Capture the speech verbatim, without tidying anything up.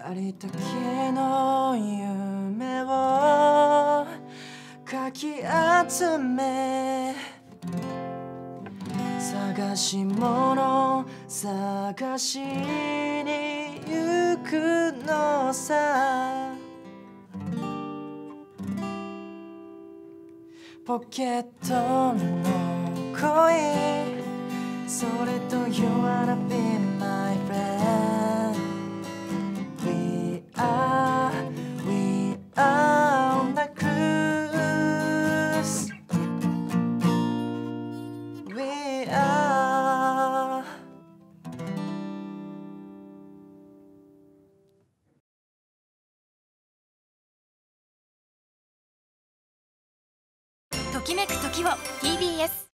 ありったけの夢をかき集め探し物探しに行くのさポケットの恋それと You wanna be my friend We are, we are on the cruise We are ときめく時を ティービーエス